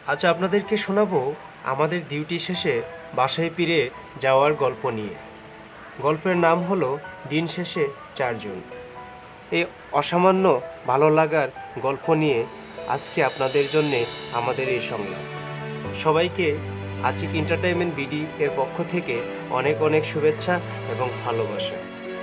আজ আপনাদেরকে শোনাবো আমাদের ডিউটি শেষে বাসায় ফিরে যাওয়ার গল্প নিয়ে। গল্পের নাম হলো দিন শেষে চারজন। এই অসামান্য ভালো লাগার গল্প নিয়ে আজকে আপনাদের জন্যে আমাদের এই সংলাপ। সবাইকে আচিক এন্টারটেইনমেন্ট বিডি এর পক্ষ থেকে অনেক অনেক শুভেচ্ছা এবং ভালোবাসা।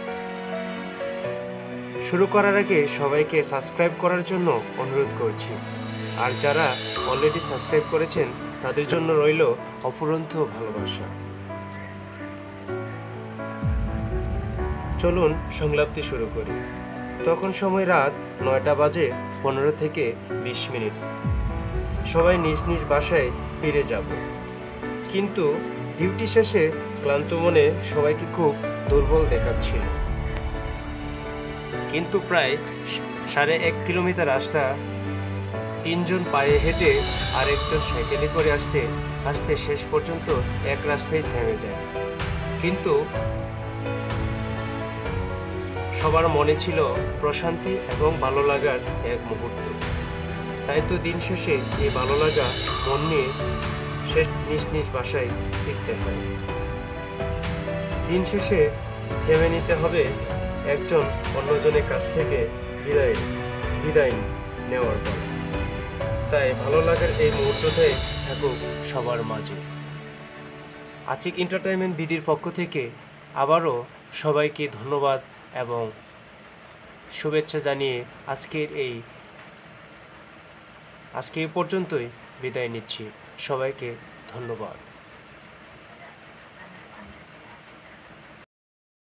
শুরু করার আগে সবাইকে সাবস্ক্রাইব করার জন্য অনুরোধ করছি, আর যারা অলরেডি সাবস্ক্রাইব করেছেন তাদের জন্য রইল অফুরন্ত ভালোবাসা। চলুন সংলাপটি শুরু করি। তখন সময় রাত 9টা বাজে 15 থেকে 20 মিনিট। সবাই নিজ নিজ বাসায় ফিরে যাব, কিন্তু ডিউটি শেষে ক্লান্ত মনে সবাইকে খুব দুর্বল দেখাচ্ছিল। কিন্তু প্রায় 1.5 কিলোমিটার রাস্তা 3 জন পায়ে হেঁটে আর একজন সাইকেলে করে আসতে আসতে শেষ পর্যন্ত এক রাস্তায় থেমে যায়। কিন্তু সবার মনে ছিল প্রশান্তি এবং ভালো লাগার এক মুহূর্ত। তাই তো দিন শেষে এই ভালো লাগা মন নিয়ে শেষ নিজ নিজ বাসায় ফিরতে হয়। দিন শেষে থেমে নিতে হবে একজন অন্যজনের কাছ থেকে বিদায় নেওয়ার পর। তাই ভালো লাগার এই মুহূর্তটাই থাকুক সবার মাঝে। আচিক এন্টারটেইনমেন্ট বিডির পক্ষ থেকে আবারও সবাইকে ধন্যবাদ এবং শুভেচ্ছা জানিয়ে আজকে এই পর্যন্তই বিদায় নিচ্ছি। সবাইকে ধন্যবাদ।